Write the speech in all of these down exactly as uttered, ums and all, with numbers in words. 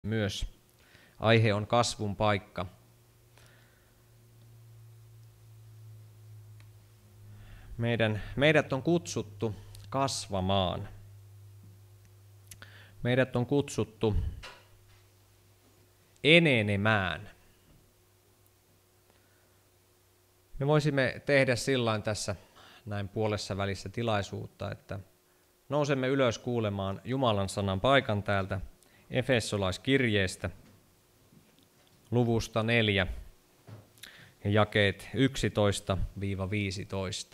myös. Aihe on kasvun paikka. Meidän, meidät on kutsuttu kasvamaan. Meidät on kutsuttu enenemään. Me voisimme tehdä sillain tässä näin puolessa välissä tilaisuutta, että nousemme ylös kuulemaan Jumalan sanan paikan täältä Efesolaiskirjeestä luvusta neljä ja jakeet yksitoista viisitoista.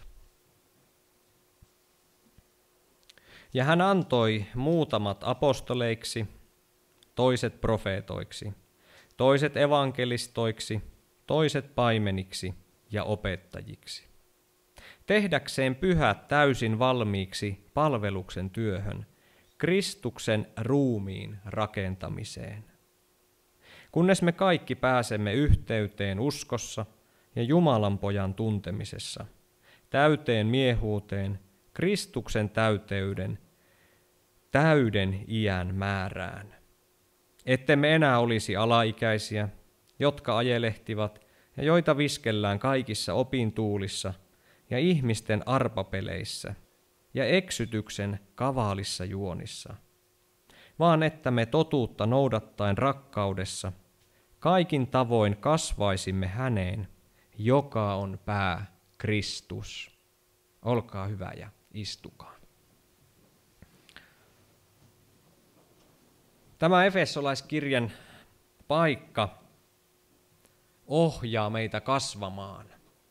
Ja hän antoi muutamat apostoleiksi, toiset profeetoiksi, toiset evankelistoiksi, toiset paimeniksi ja opettajiksi, tehdäkseen pyhät täysin valmiiksi palveluksen työhön, Kristuksen ruumiin rakentamiseen. Kunnes me kaikki pääsemme yhteyteen uskossa ja Jumalan pojan tuntemisessa, täyteen miehuuteen, Kristuksen täyteyden, täyden iän määrään. Ettemme enää olisi alaikäisiä, jotka ajelehtivat ja joita viskellään kaikissa opintuulissa ja ihmisten arpapeleissä ja eksytyksen kavaalissa juonissa, vaan että me totuutta noudattaen rakkaudessa kaikin tavoin kasvaisimme häneen, joka on pää, Kristus. Olkaa hyvä ja istukaa. Tämä Efesolaiskirjan paikka ohjaa meitä kasvamaan.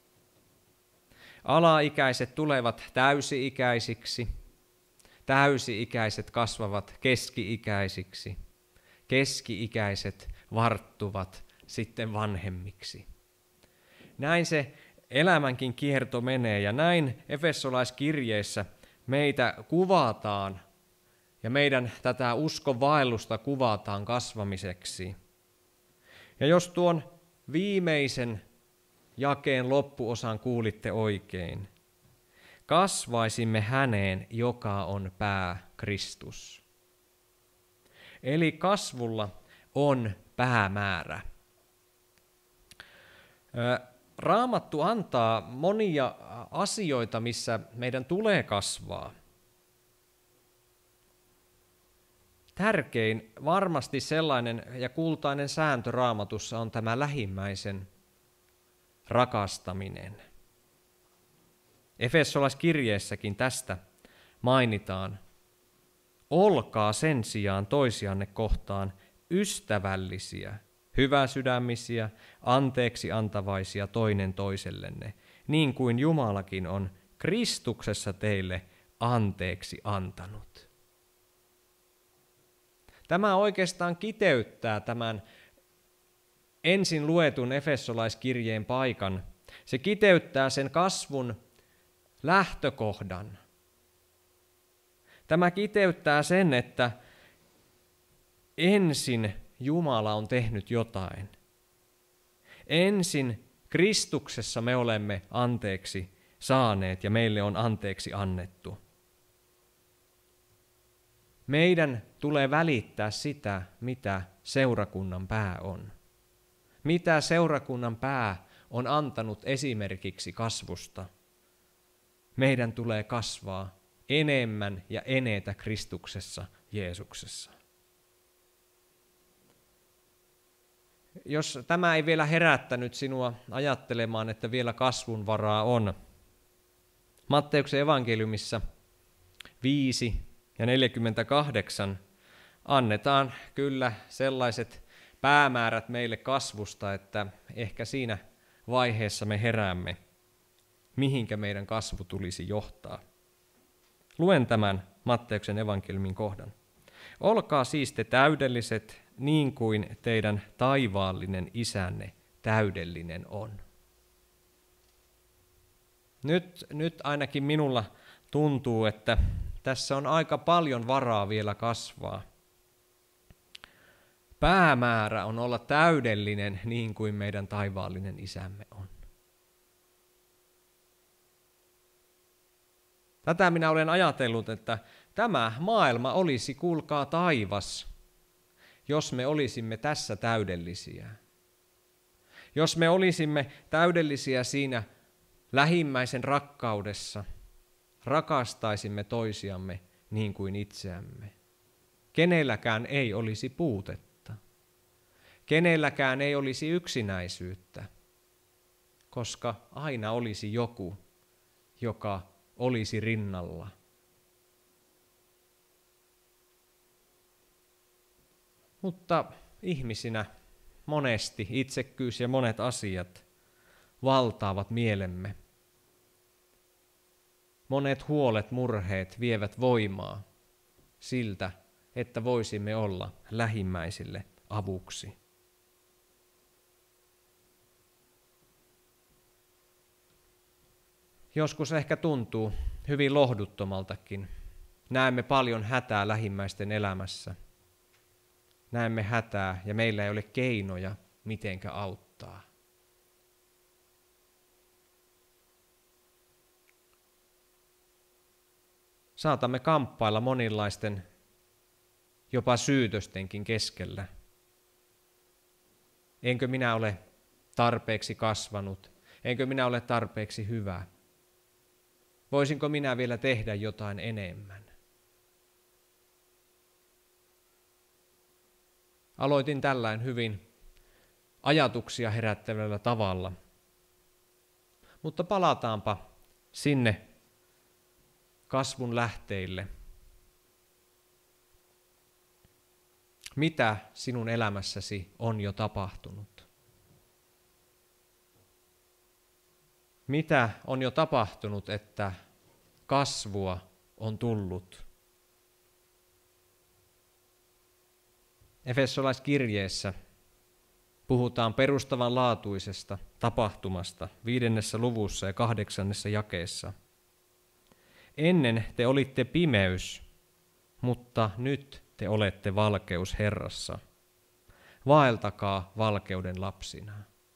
Alaikäiset tulevat täysi-ikäisiksi, täysi-ikäiset kasvavat keski-ikäisiksi, keski-ikäiset varttuvat sitten vanhemmiksi. Näin se elämänkin kierto menee ja näin Efesolaiskirjeessä meitä kuvataan ja meidän tätä uskon vaellusta kuvataan kasvamiseksi. Ja jos tuon viimeisen jakeen loppuosan kuulitte oikein, kasvaisimme häneen, joka on pää, Kristus. Eli kasvulla on päämäärä. Raamattu antaa monia asioita, missä meidän tulee kasvaa. Tärkein varmasti sellainen ja kultainen sääntö Raamatussa on tämä lähimmäisen rakastaminen. Efesolaiskirjeessäkin tästä mainitaan. Olkaa sen sijaan toisianne kohtaan ystävällisiä, hyväsydämisiä, anteeksi antavaisia toinen toisellenne, niin kuin Jumalakin on Kristuksessa teille anteeksi antanut. Tämä oikeastaan kiteyttää tämän ensin luetun Efesolaiskirjeen paikan. Se kiteyttää sen kasvun lähtökohdan. Tämä kiteyttää sen, että ensin Jumala on tehnyt jotain. Ensin Kristuksessa me olemme anteeksi saaneet ja meille on anteeksi annettu. Meidän tulee välittää sitä, mitä seurakunnan pää on. Mitä seurakunnan pää on antanut esimerkiksi kasvusta. Meidän tulee kasvaa enemmän ja enetä Kristuksessa, Jeesuksessa. Jos tämä ei vielä herättänyt sinua ajattelemaan, että vielä kasvun varaa on, Matteuksen evankeliumissa viisi ja neljäkymmentäkahdeksan annetaan kyllä sellaiset päämäärät meille kasvusta, että ehkä siinä vaiheessa me heräämme, mihinkä meidän kasvu tulisi johtaa. Luen tämän Matteuksen evankeliumin kohdan. Olkaa siis te täydelliset, niin kuin teidän taivaallinen isänne täydellinen on. Nyt, nyt ainakin minulla tuntuu, että tässä on aika paljon varaa vielä kasvaa. Päämäärä on olla täydellinen niin kuin meidän taivaallinen isämme on. Tätä minä olen ajatellut, että tämä maailma olisi, kuulkaa, taivas, jos me olisimme tässä täydellisiä. Jos me olisimme täydellisiä siinä lähimmäisen rakkaudessa, rakastaisimme toisiamme niin kuin itseämme. Kenelläkään ei olisi puutetta. Kenelläkään ei olisi yksinäisyyttä, koska aina olisi joku, joka olisi rinnalla. Mutta ihmisinä monesti itsekkyys ja monet asiat valtaavat mielemme. Monet huolet, murheet vievät voimaa siltä, että voisimme olla lähimmäisille avuksi. Joskus ehkä tuntuu hyvin lohduttomaltakin. Näemme paljon hätää lähimmäisten elämässä. Näemme hätää ja meillä ei ole keinoja, mitenkä auttaa. Saatamme kamppailla monilaisten, jopa syytöstenkin keskellä. Enkö minä ole tarpeeksi kasvanut? Enkö minä ole tarpeeksi hyvä? Voisinko minä vielä tehdä jotain enemmän? Aloitin tällain hyvin ajatuksia herättävällä tavalla. Mutta palataanpa sinne kasvun lähteille. Mitä sinun elämässäsi on jo tapahtunut? Mitä on jo tapahtunut, että kasvua on tullut? Efesolaiskirjeessä puhutaan perustavanlaatuisesta tapahtumasta viidennessä luvussa ja kahdeksannessa jakeessa. Ennen te olitte pimeys, mutta nyt te olette valkeus Herrassa. Vaeltakaa valkeuden lapsina.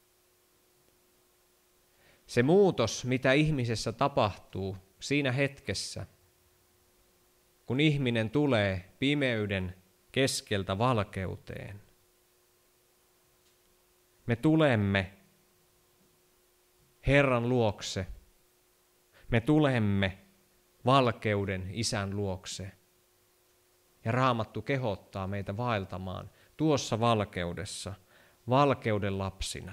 Se muutos, mitä ihmisessä tapahtuu siinä hetkessä, kun ihminen tulee pimeyden keskeltä valkeuteen. Me tulemme Herran luokse. Me tulemme valkeuden Isän luokse. Ja Raamattu kehottaa meitä vaeltamaan tuossa valkeudessa, valkeuden lapsina.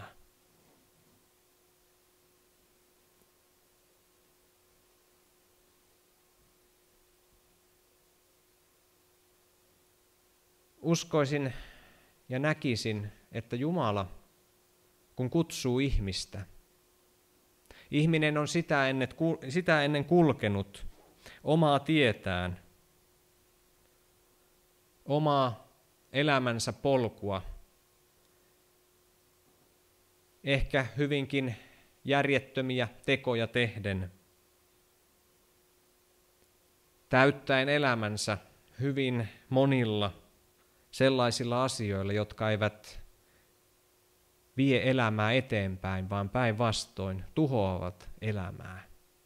Uskoisin ja näkisin, että Jumala, kun kutsuu ihmistä, ihminen on sitä ennen, sitä ennen kulkenut omaa tietään, omaa elämänsä polkua, ehkä hyvinkin järjettömiä tekoja tehden, täyttäen elämänsä hyvin monilla sellaisilla asioilla, jotka eivät vie elämää eteenpäin, vaan päinvastoin tuhoavat elämää.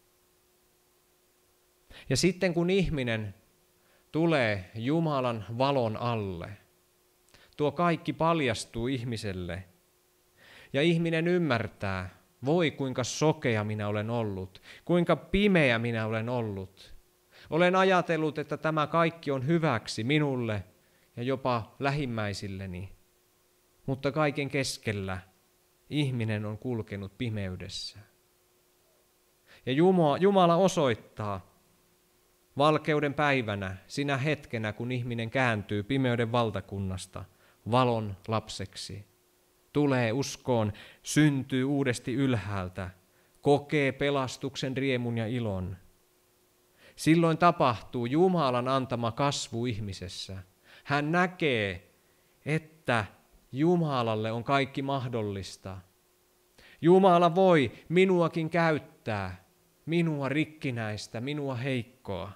Ja sitten kun ihminen tulee Jumalan valon alle, tuo kaikki paljastuu ihmiselle ja ihminen ymmärtää, voi kuinka sokea minä olen ollut, kuinka pimeä minä olen ollut. Olen ajatellut, että tämä kaikki on hyväksi minulle ja jopa lähimmäisilleni, mutta kaiken keskellä ihminen on kulkenut pimeydessä. Ja Jumala osoittaa valkeuden päivänä, sinä hetkenä, kun ihminen kääntyy pimeyden valtakunnasta valon lapseksi, tulee uskoon, syntyy uudesti ylhäältä, kokee pelastuksen riemun ja ilon. Silloin tapahtuu Jumalan antama kasvu ihmisessä. Hän näkee, että Jumalalle on kaikki mahdollista. Jumala voi minuakin käyttää, minua rikkinäistä, minua heikkoa.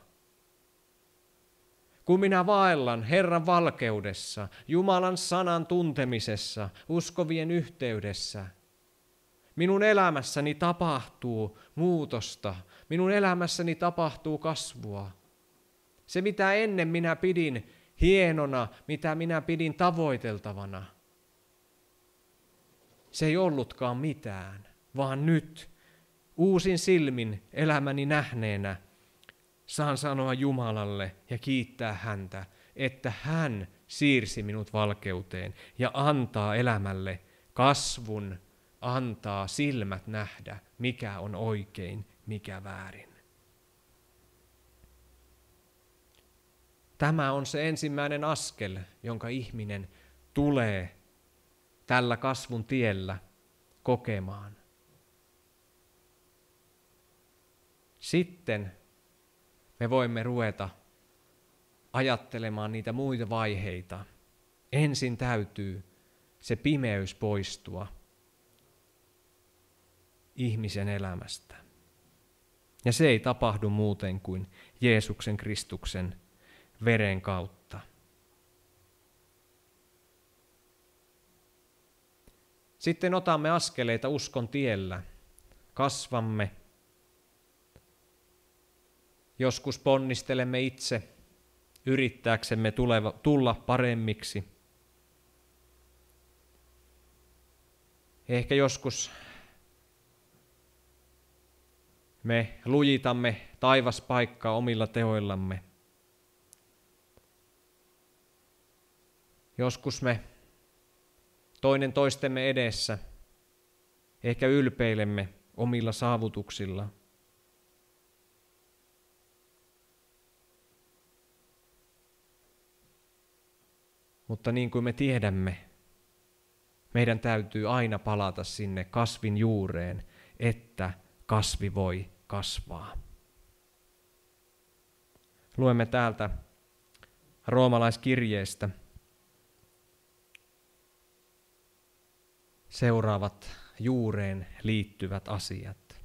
Kun minä vaellan Herran valkeudessa, Jumalan sanan tuntemisessa, uskovien yhteydessä, minun elämässäni tapahtuu muutosta, minun elämässäni tapahtuu kasvua. Se, mitä ennen minä pidin hienona, mitä minä pidin tavoiteltavana, se ei ollutkaan mitään, vaan nyt uusin silmin elämäni nähneenä saan sanoa Jumalalle ja kiittää häntä, että hän siirsi minut valkeuteen ja antaa elämälle kasvun, antaa silmät nähdä, mikä on oikein, mikä väärin. Tämä on se ensimmäinen askel, jonka ihminen tulee tällä kasvun tiellä kokemaan. Sitten me voimme ruveta ajattelemaan niitä muita vaiheita. Ensin täytyy se pimeys poistua ihmisen elämästä. Ja se ei tapahdu muuten kuin Jeesuksen Kristuksen veren kautta. Sitten otamme askeleita uskon tiellä, kasvamme. Joskus ponnistelemme itse yrittääksemme tuleva, tulla paremmiksi. Ehkä joskus me lujitamme taivaspaikkaa omilla teoillamme. Joskus me toinen toistemme edessä ehkä ylpeilemme omilla saavutuksilla. Mutta niin kuin me tiedämme, meidän täytyy aina palata sinne kasvin juureen, että kasvi voi kasvaa. Luemme täältä roomalaiskirjeestä seuraavat juureen liittyvät asiat.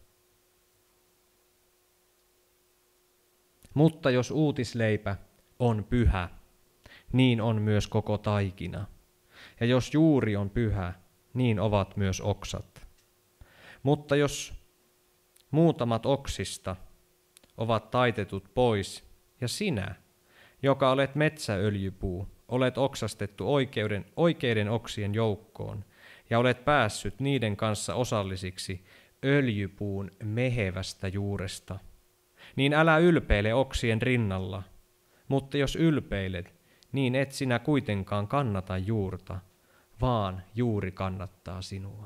Mutta jos uutisleipä on pyhä, niin on myös koko taikina. Ja jos juuri on pyhä, niin ovat myös oksat. Mutta jos muutamat oksista ovat taitetut pois, ja sinä, joka olet metsäöljypuu, olet oksastettu oikeuden, oikeiden oksien joukkoon, ja olet päässyt niiden kanssa osallisiksi öljypuun mehevästä juuresta, niin älä ylpeile oksien rinnalla, mutta jos ylpeilet, niin et sinä kuitenkaan kannata juurta, vaan juuri kannattaa sinua.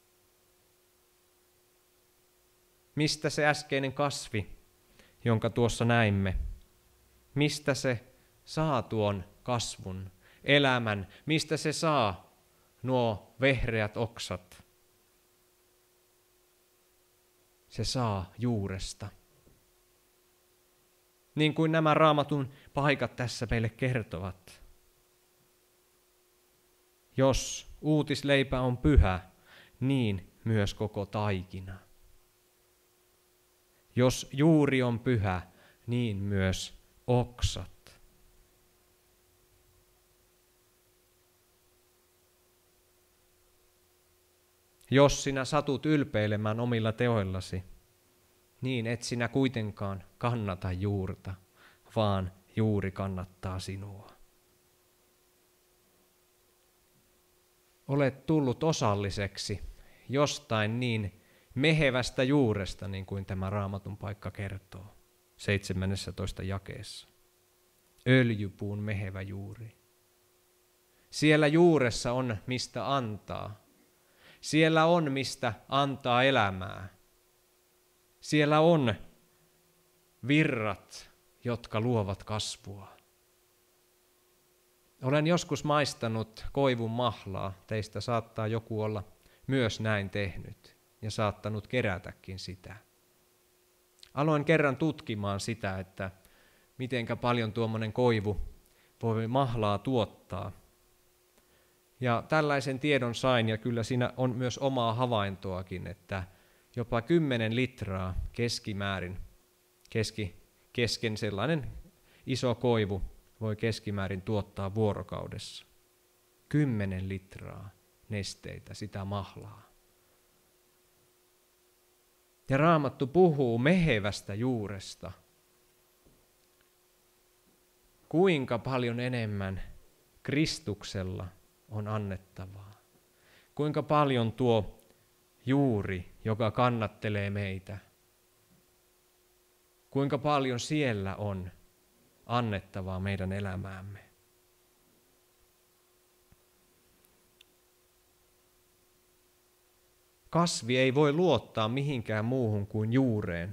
Mistä se äskeinen kasvi, jonka tuossa näimme, mistä se saa tuon kasvun, elämän, mistä se saa nuo vehreät oksat? Se saa juuresta. Niin kuin nämä Raamatun paikat tässä meille kertovat. Jos uutisleipä on pyhä, niin myös koko taikina. Jos juuri on pyhä, niin myös oksat. Jos sinä satut ylpeilemään omilla teoillasi, niin et sinä kuitenkaan kannata juurta, vaan juuri kannattaa sinua. Olet tullut osalliseksi jostain niin mehevästä juuresta, niin kuin tämä Raamatun paikka kertoo, seitsemännessä jakeessa. Öljypuun mehevä juuri. Siellä juuressa on, mistä antaa. Siellä on, mistä antaa elämää. Siellä on virrat, jotka luovat kasvua. Olen joskus maistanut koivun mahlaa. Teistä saattaa joku olla myös näin tehnyt ja saattanut kerätäkin sitä. Aloin kerran tutkimaan sitä, että mitenkä paljon tuommoinen koivu voi mahlaa tuottaa. Ja tällaisen tiedon sain, ja kyllä siinä on myös omaa havaintoakin, että jopa kymmenen litraa keskimäärin, keski, kesken sellainen iso koivu voi keskimäärin tuottaa vuorokaudessa. Kymmenen litraa nesteitä, sitä mahlaa. Ja Raamattu puhuu mehevästä juuresta. kuinka paljon enemmän Kristuksella on annettavaa. Kuinka paljon tuo juuri, joka kannattelee meitä, kuinka paljon siellä on annettavaa meidän elämäämme. Kasvi ei voi luottaa mihinkään muuhun kuin juureen.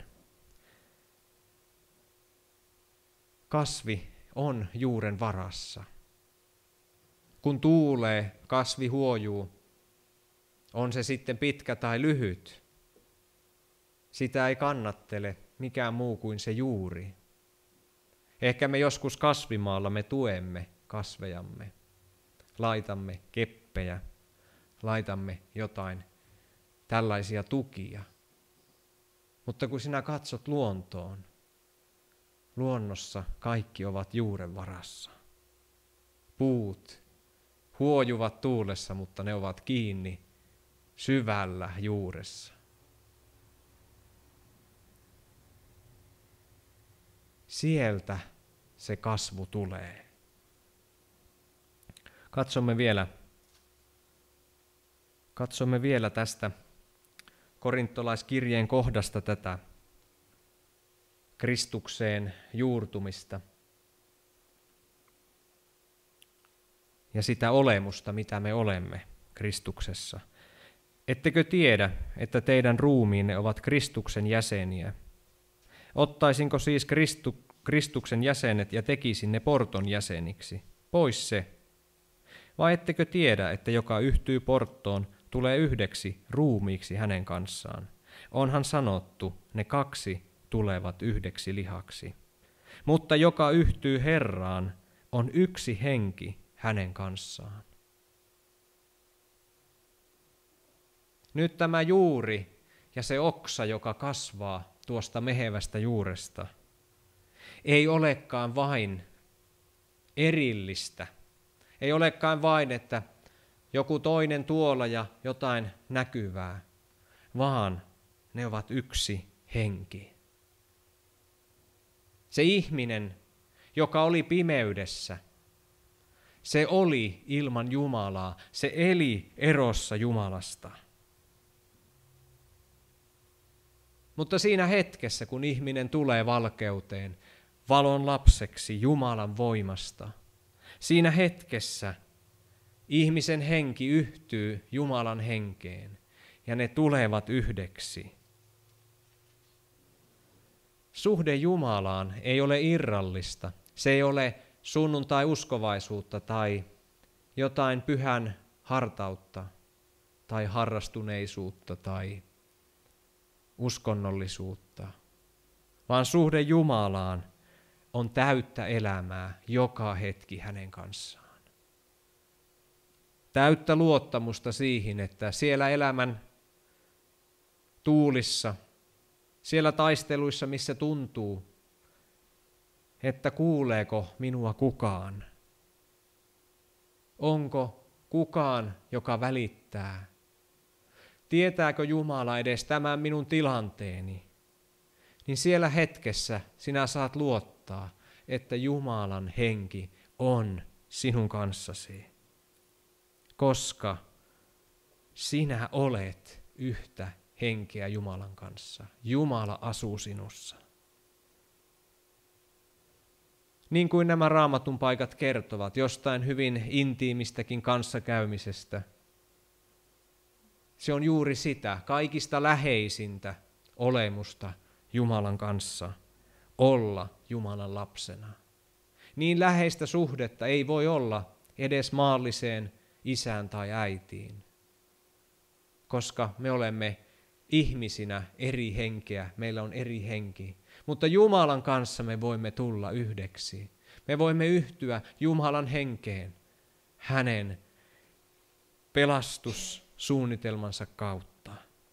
Kasvi on juuren varassa. Kun tuulee, kasvi huojuu. On se sitten pitkä tai lyhyt. Sitä ei kannattele mikään muu kuin se juuri. Ehkä me joskus kasvimaalla me tuemme kasvejamme. Laitamme keppejä, laitamme jotain tällaisia tukia. Mutta kun sinä katsot luontoon, luonnossa kaikki ovat juuren varassa. Puut huojuvat tuulessa, mutta ne ovat kiinni syvällä juuressa. Sieltä se kasvu tulee. Katsomme vielä, katsomme vielä tästä korintolaiskirjeen kohdasta tätä Kristukseen juurtumista ja sitä olemusta, mitä me olemme Kristuksessa. Ettekö tiedä, että teidän ruumiinne ovat Kristuksen jäseniä? Ottaisinko siis Kristu, Kristuksen jäsenet ja tekisin ne porton jäseniksi? Pois se. Vai ettekö tiedä, että joka yhtyy porttoon, tulee yhdeksi ruumiiksi hänen kanssaan? Onhan sanottu, ne kaksi tulevat yhdeksi lihaksi. Mutta joka yhtyy Herraan, on yksi henki hänen kanssaan. Nyt tämä juuri ja se oksa, joka kasvaa tuosta mehevästä juuresta, ei olekaan vain erillistä. Ei olekaan vain, että joku toinen tuolla ja jotain näkyvää, vaan ne ovat yksi henki. Se ihminen, joka oli pimeydessä, se oli ilman Jumalaa, se eli erossa Jumalasta. Mutta siinä hetkessä, kun ihminen tulee valkeuteen, valon lapseksi Jumalan voimasta, siinä hetkessä ihmisen henki yhtyy Jumalan henkeen ja ne tulevat yhdeksi. Suhde Jumalaan ei ole irrallista, se ei ole sunnuntai-uskovaisuutta tai jotain pyhän hartautta tai harrastuneisuutta tai uskonnollisuutta, vaan suhde Jumalaan on täyttä elämää joka hetki hänen kanssaan. Täyttä luottamusta siihen, että siellä elämän tuulissa, siellä taisteluissa, missä tuntuu, että kuuleeko minua kukaan. Onko kukaan, joka välittää? Tietääkö Jumala edes tämän minun tilanteeni? Niin siellä hetkessä sinä saat luottaa, että Jumalan henki on sinun kanssasi. Koska sinä olet yhtä henkeä Jumalan kanssa. Jumala asuu sinussa. Niin kuin nämä Raamatun paikat kertovat jostain hyvin intiimistäkin kanssakäymisestä. Se on juuri sitä, kaikista läheisintä olemusta Jumalan kanssa, olla Jumalan lapsena. Niin läheistä suhdetta ei voi olla edes maalliseen isään tai äitiin, koska me olemme ihmisinä eri henkeä, meillä on eri henki. Mutta Jumalan kanssa me voimme tulla yhdeksi. Me voimme yhtyä Jumalan henkeen, hänen pelastussuunnitelmansa kautta.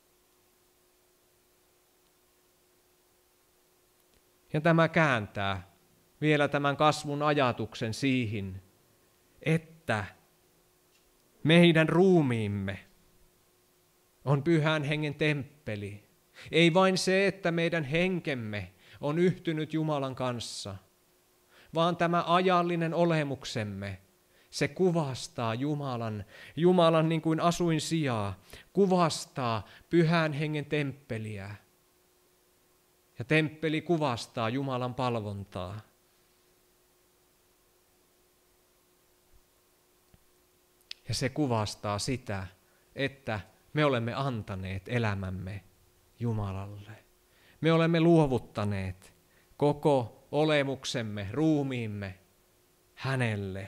Ja tämä kääntää vielä tämän kasvun ajatuksen siihen, että meidän ruumiimme on Pyhän Hengen temppeli. Ei vain se, että meidän henkemme on yhtynyt Jumalan kanssa, vaan tämä ajallinen olemuksemme, se kuvastaa Jumalan, Jumalan niin kuin asuinsijaa, kuvastaa Pyhän Hengen temppeliä. Ja temppeli kuvastaa Jumalan palvontaa. Ja se kuvastaa sitä, että me olemme antaneet elämämme Jumalalle. Me olemme luovuttaneet koko olemuksemme, ruumiimme hänelle.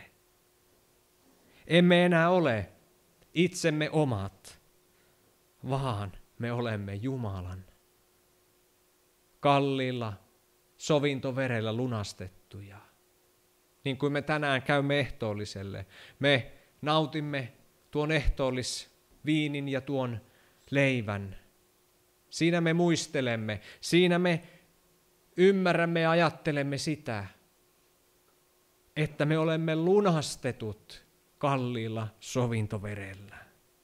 Emme enää ole itsemme omat, vaan me olemme Jumalan kalliilla sovintoverellä lunastettuja. Niin kuin me tänään käymme ehtoolliselle, me nautimme tuon ehtoollisviinin ja tuon leivän. Siinä me muistelemme, siinä me ymmärrämme ja ajattelemme sitä, että me olemme lunastetut kalliilla sovintoverellä.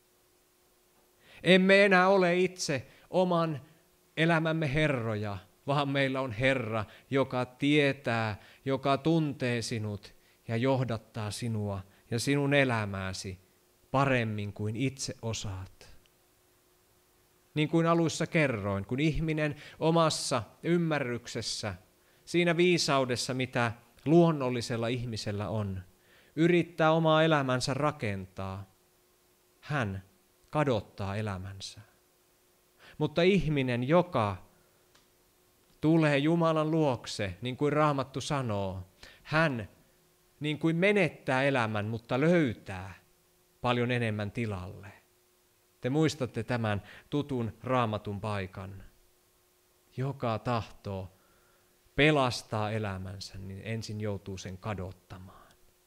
Emme enää ole itse oman elämämme herroja, vaan meillä on Herra, joka tietää, joka tuntee sinut ja johdattaa sinua ja sinun elämääsi paremmin kuin itse osaat. Niin kuin alussa kerroin, kun ihminen omassa ymmärryksessä, siinä viisaudessa, mitä luonnollisella ihmisellä on, yrittää omaa elämänsä rakentaa, hän kadottaa elämänsä. Mutta ihminen, joka tulee Jumalan luokse, niin kuin Raamattu sanoo, hän niin kuin menettää elämän, mutta löytää paljon enemmän tilalle. Te muistatte tämän tutun Raamatun paikan. Joka tahtoo pelastaa elämänsä, niin ensin joutuu sen kadottamaan.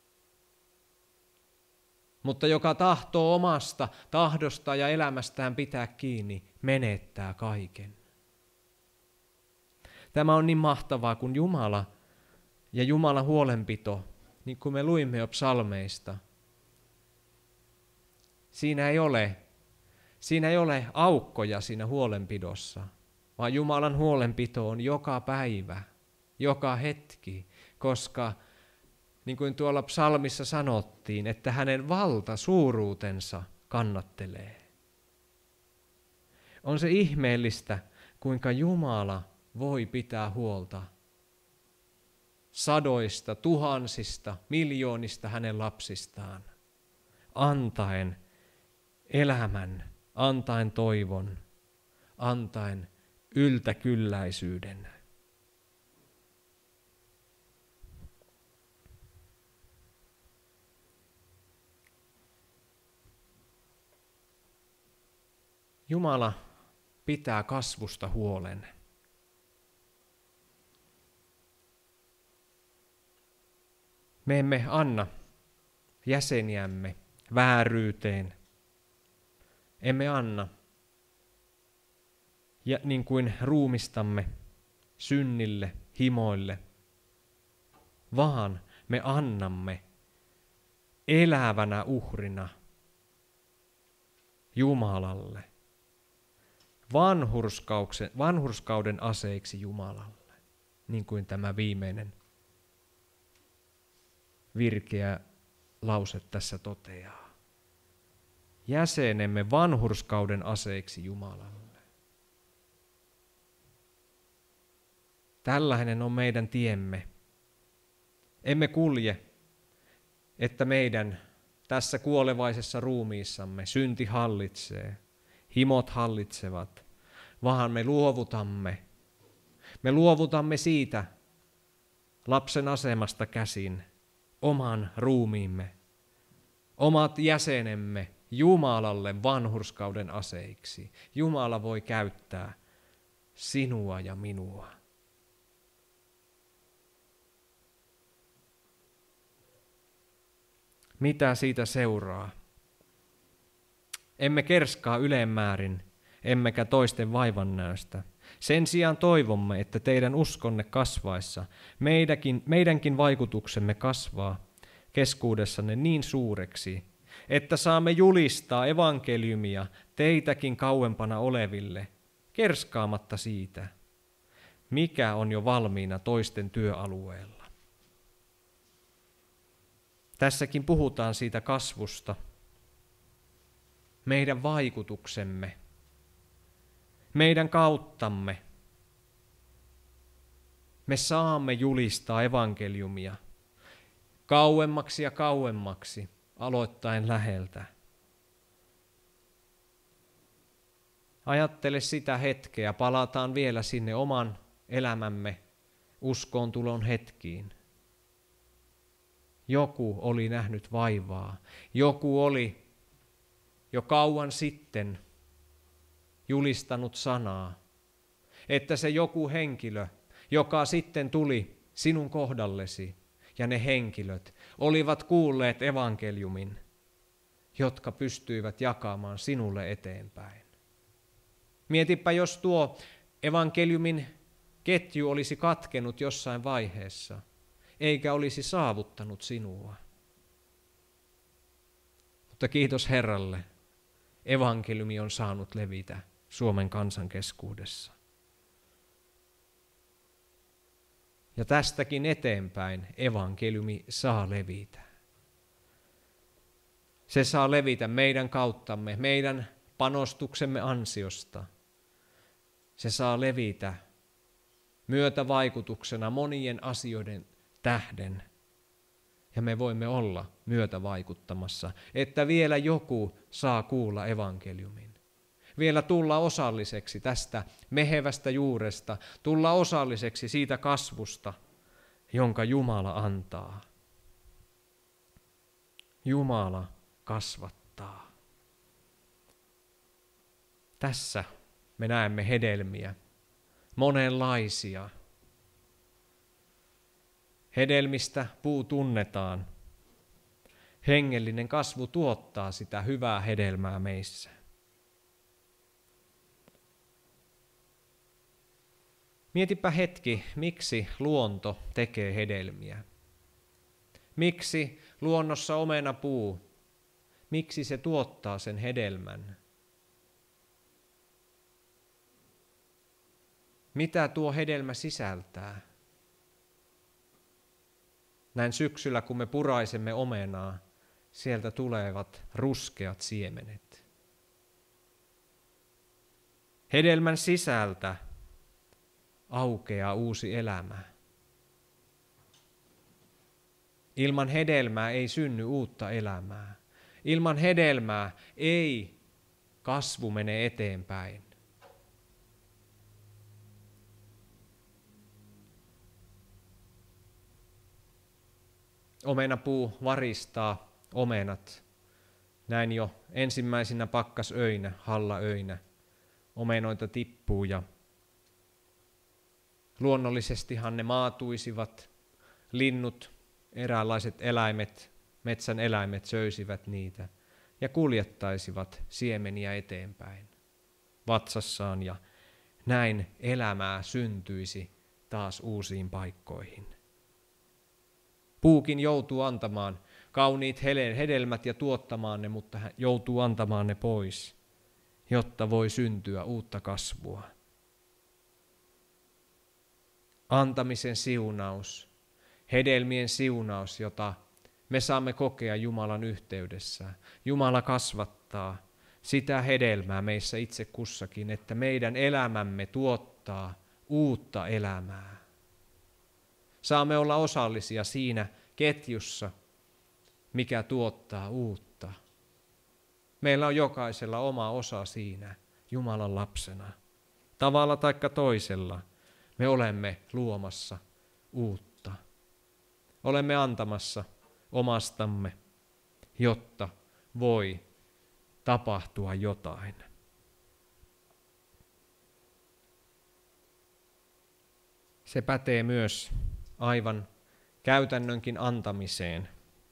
Mutta joka tahtoo omasta tahdosta ja elämästään pitää kiinni, menettää kaiken. Tämä on niin mahtavaa, kun Jumala ja Jumalan huolenpito, niin kuin me luimme jo psalmeista, siinä ei ole, siinä ei ole aukkoja siinä huolenpidossa, vaan Jumalan huolenpito on joka päivä, joka hetki, koska niin kuin tuolla psalmissa sanottiin, että hänen valta suuruutensa kannattelee. On se ihmeellistä, kuinka Jumala voi pitää huolta sadoista, tuhansista, miljoonista hänen lapsistaan, antaen elämän, antaen toivon, antaen yltäkylläisyyden. Jumala pitää kasvusta huolen. Me emme anna jäseniämme vääryyteen. Emme anna ja niin kuin ruumistamme synnille, himoille, vaan me annamme elävänä uhrina Jumalalle, vanhurskauden aseiksi Jumalalle, niin kuin tämä viimeinen virkeä lause tässä toteaa. Jäsenemme vanhurskauden aseiksi Jumalalle. Tällainen on meidän tiemme. Emme kulje, että meidän tässä kuolevaisessa ruumiissamme synti hallitsee, himot hallitsevat, vaan me luovutamme. Me luovutamme siitä lapsen asemasta käsin oman ruumiimme, omat jäsenemme Jumalalle vanhurskauden aseiksi. Jumala voi käyttää sinua ja minua. Mitä siitä seuraa? Emme kerskaa ylemmäärin, emmekä toisten vaivannäöstä. Sen sijaan toivomme, että teidän uskonne kasvaessa meidänkin, meidänkin vaikutuksemme kasvaa keskuudessanne niin suureksi, että saamme julistaa evankeliumia teitäkin kauempana oleville, kerskaamatta siitä, mikä on jo valmiina toisten työalueella. Tässäkin puhutaan siitä kasvusta. Meidän vaikutuksemme, meidän kauttamme me saamme julistaa evankeliumia kauemmaksi ja kauemmaksi, aloittaen läheltä. Ajattele sitä hetkeä, palataan vielä sinne oman elämämme uskoon tulon hetkiin. Joku oli nähnyt vaivaa, joku oli jo kauan sitten julistanut sanaa, että se joku henkilö, joka sitten tuli sinun kohdallesi, ja ne henkilöt olivat kuulleet evankeliumin, jotka pystyivät jakamaan sinulle eteenpäin. Mietipä, jos tuo evankeliumin ketju olisi katkenut jossain vaiheessa, eikä olisi saavuttanut sinua. Mutta kiitos Herralle, evankeliumi on saanut levitä Suomen kansan keskuudessa. Ja tästäkin eteenpäin evankeliumi saa levitä. Se saa levitä meidän kauttamme, meidän panostuksemme ansiosta. Se saa levitä myötävaikutuksena monien asioiden tähden. Ja me voimme olla myötävaikuttamassa, että vielä joku saa kuulla evankeliumin. Vielä tulla osalliseksi tästä mehevästä juuresta, tulla osalliseksi siitä kasvusta, jonka Jumala antaa. Jumala kasvattaa. Tässä me näemme hedelmiä, monenlaisia. Hedelmistä puu tunnetaan. Hengellinen kasvu tuottaa sitä hyvää hedelmää meissä. Mietipä hetki, miksi luonto tekee hedelmiä. Miksi luonnossa omenapuu, miksi se tuottaa sen hedelmän? Mitä tuo hedelmä sisältää? Näin syksyllä, kun me puraisemme omenaa, sieltä tulevat ruskeat siemenet. Hedelmän sisältä aukeaa uusi elämä. Ilman hedelmää ei synny uutta elämää. Ilman hedelmää ei kasvu mene eteenpäin. Omenapuu varistaa omenat. Näin jo ensimmäisinä pakkasöinä, hallaöinä. Omenoita tippuu ja luonnollisestihan ne maatuisivat, linnut, eräänlaiset eläimet, metsän eläimet söisivät niitä ja kuljettaisivat siemeniä eteenpäin vatsassaan ja näin elämää syntyisi taas uusiin paikkoihin. Puukin joutuu antamaan kauniit hedelmät ja tuottamaan ne, mutta hän joutuu antamaan ne pois, jotta voi syntyä uutta kasvua. Antamisen siunaus, hedelmien siunaus, jota me saamme kokea Jumalan yhteydessä. Jumala kasvattaa sitä hedelmää meissä itse kussakin, että meidän elämämme tuottaa uutta elämää. Saamme olla osallisia siinä ketjussa, mikä tuottaa uutta. Meillä on jokaisella oma osa siinä Jumalan lapsena. Tavalla taikka toisella me olemme luomassa uutta. Olemme antamassa omastamme, jotta voi tapahtua jotain. Se pätee myös aivan käytännönkin antamiseen.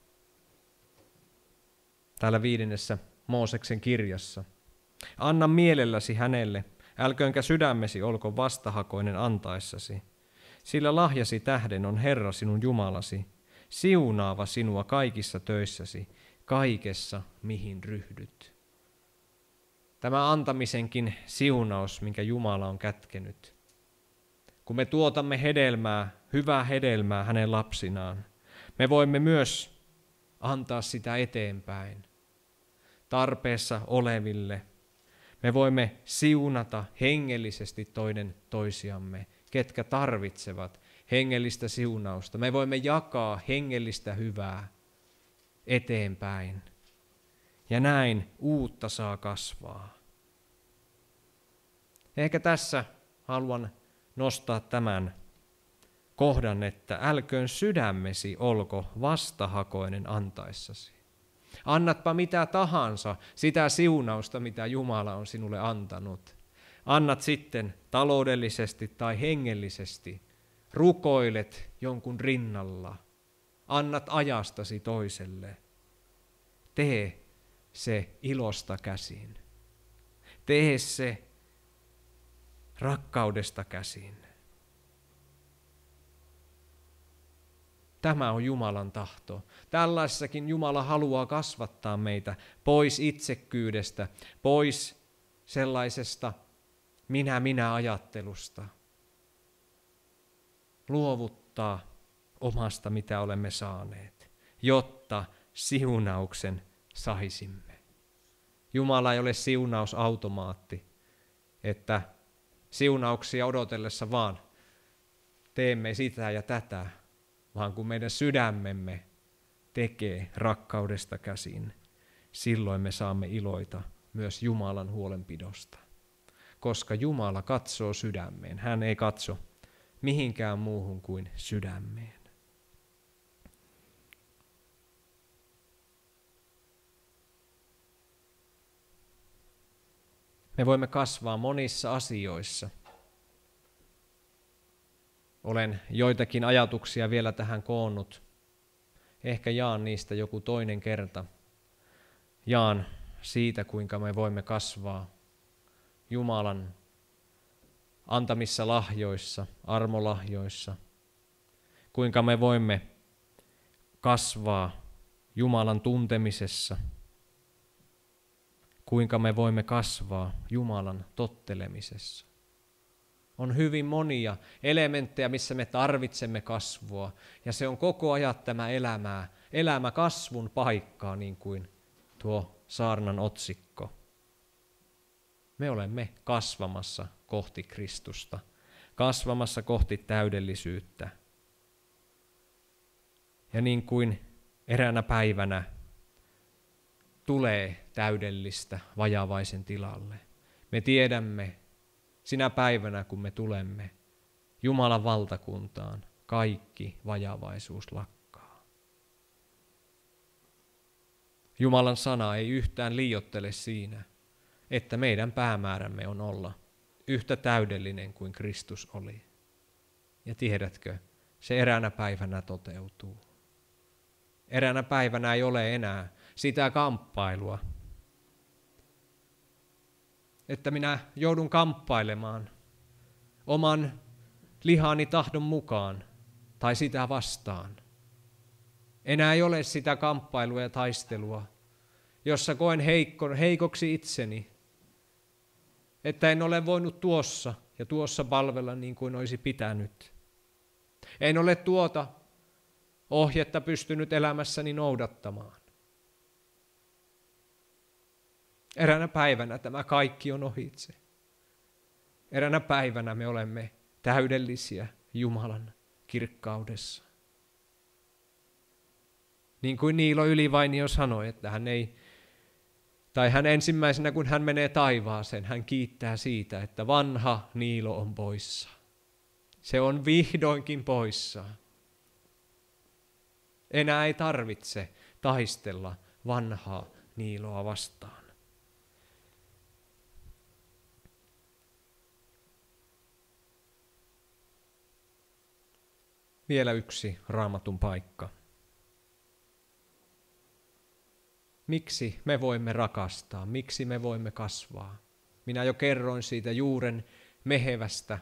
Täällä viidennessä Mooseksen kirjassa. Anna mielelläsi hänelle, älköönkä sydämesi olko vastahakoinen antaessasi. Sillä lahjasi tähden on Herra sinun Jumalasi, siunaava sinua kaikissa töissäsi, kaikessa mihin ryhdyt. Tämä antamisenkin siunaus, minkä Jumala on kätkenyt. Kun me tuotamme hedelmää, hyvää hedelmää hänen lapsinaan, me voimme myös antaa sitä eteenpäin tarpeessa oleville. Me voimme siunata hengellisesti toinen toisiamme, ketkä tarvitsevat hengellistä siunausta. Me voimme jakaa hengellistä hyvää eteenpäin. Ja näin uutta saa kasvaa. Ehkä tässä haluan nostaa tämän kohdan, että älköön sydämesi olko vastahakoinen antaessasi. Annatpa mitä tahansa, sitä siunausta, mitä Jumala on sinulle antanut. Annat sitten taloudellisesti tai hengellisesti. Rukoilet jonkun rinnalla. Annat ajastasi toiselle. Tee se ilosta käsin. Tee se rakkaudesta käsin. Tämä on Jumalan tahto. Tällaisessakin Jumala haluaa kasvattaa meitä pois itsekkyydestä, pois sellaisesta minä-minä-ajattelusta. Luovuttaa omasta, mitä olemme saaneet, jotta siunauksen saisimme. Jumala ei ole siunausautomaatti, että siunauksia odotellessa vaan teemme sitä ja tätä, vaan kun meidän sydämemme tekee rakkaudesta käsin, silloin me saamme iloita myös Jumalan huolenpidosta. Koska Jumala katsoo sydämeen, hän ei katso mihinkään muuhun kuin sydämeen. Me voimme kasvaa monissa asioissa. Olen joitakin ajatuksia vielä tähän koonnut. Ehkä jaan niistä joku toinen kerta. Jaan siitä, kuinka me voimme kasvaa Jumalan antamissa lahjoissa, armolahjoissa. Kuinka me voimme kasvaa Jumalan tuntemisessa. Kuinka me voimme kasvaa Jumalan tottelemisessa. On hyvin monia elementtejä, missä me tarvitsemme kasvua, ja se on koko ajan tämä elämää, elämä kasvun paikkaa, niin kuin tuo saarnan otsikko. Me olemme kasvamassa kohti Kristusta, kasvamassa kohti täydellisyyttä. Ja niin kuin eräänä päivänä tulee täydellistä vajavaisen tilalle. Me tiedämme sinä päivänä, kun me tulemme Jumalan valtakuntaan, kaikki vajavaisuus lakkaa. Jumalan sana ei yhtään liioittele siinä, että meidän päämäärämme on olla yhtä täydellinen kuin Kristus oli. Ja tiedätkö, se eräänä päivänä toteutuu. Eräänä päivänä ei ole enää sitä kamppailua, että minä joudun kamppailemaan oman lihani tahdon mukaan tai sitä vastaan. Enää ei ole sitä kamppailua ja taistelua, jossa koen heikko, heikoksi itseni, että en ole voinut tuossa ja tuossa palvella niin kuin olisi pitänyt. En ole tuota ohjetta pystynyt elämässäni noudattamaan. Eräänä päivänä tämä kaikki on ohitse. Eräänä päivänä me olemme täydellisiä Jumalan kirkkaudessa. Niin kuin Niilo Ylivainio sanoi, että hän ei, tai hän ensimmäisenä kun hän menee taivaaseen, hän kiittää siitä, että vanha Niilo on poissa. Se on vihdoinkin poissa. Enää ei tarvitse taistella vanhaa Niiloa vastaan. Vielä yksi Raamatun paikka. Miksi me voimme rakastaa? Miksi me voimme kasvaa? Minä jo kerroin siitä juuren mehevästä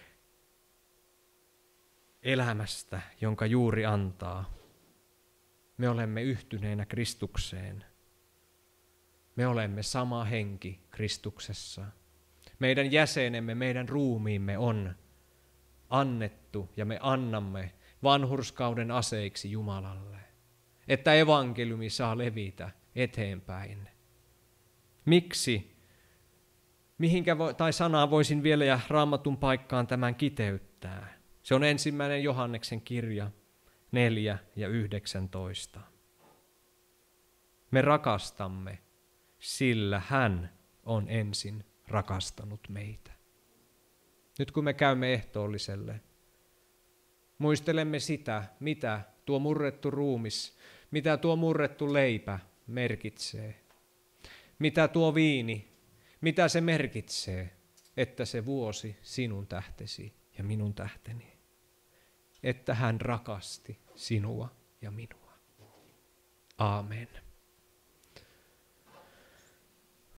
elämästä, jonka juuri antaa. Me olemme yhtyneenä Kristukseen. Me olemme sama henki Kristuksessa. Meidän jäsenemme, meidän ruumiimme on annettu ja me annamme vanhurskauden aseiksi Jumalalle. että evankeliumi saa levitä eteenpäin. Miksi? Mihinkä vo, tai sanaa voisin vielä ja Raamatun paikkaan tämän kiteyttää? Se on ensimmäinen Johanneksen kirja, neljä ja yhdeksäntoista. Me rakastamme, sillä hän on ensin rakastanut meitä. Nyt kun me käymme ehtoolliselle, muistelemme sitä, mitä tuo murrettu ruumis, mitä tuo murrettu leipä merkitsee. Mitä tuo viini, mitä se merkitsee, että se vuosi sinun tähtesi ja minun tähteni. Että hän rakasti sinua ja minua. Aamen.